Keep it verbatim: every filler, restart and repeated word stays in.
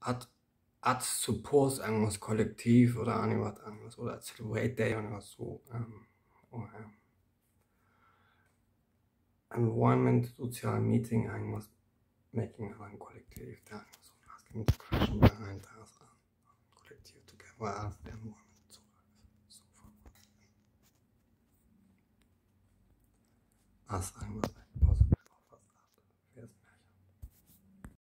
at, at suppose irgendwas kollektiv oder irgendwas anderes oder celebrate day oder was so. Ähm, oder invroiment, sozial Meeting, irgendwas making aber ein Kollektiv. Da so asking the question behind us. Kollektiv together as the environment. So, so as irgendwas possible.